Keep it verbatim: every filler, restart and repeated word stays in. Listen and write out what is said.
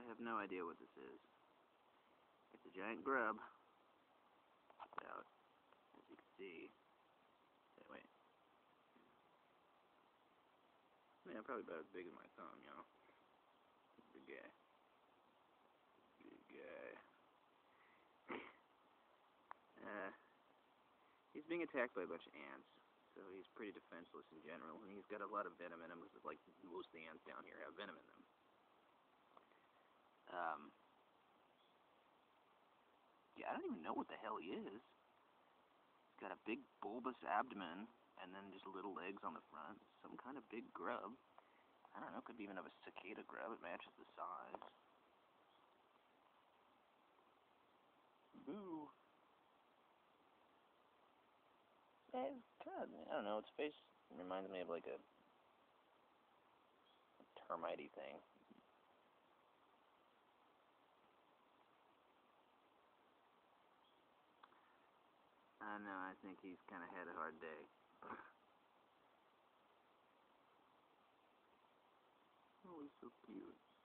have no idea what this is. It's a giant grub. About, as you can see. Hey, wait. Yeah, probably about as big as my thumb, you know. Big guy. Big guy. uh, he's being attacked by a bunch of ants, so he's pretty defenseless in general, and he's got a lot of venom in him, because like most of the ants down here have venom in them. Um, yeah, I don't even know what the hell he is. He's got a big bulbous abdomen, and then just little legs on the front. Some kind of big grub. I don't know, could be even of a cicada grub. It matches the size. Boo. Yeah, it's kind of, I don't know, its face reminds me of like a, a termite-y thing. I know, I think he's kind of had a hard day. Oh, he's so cute.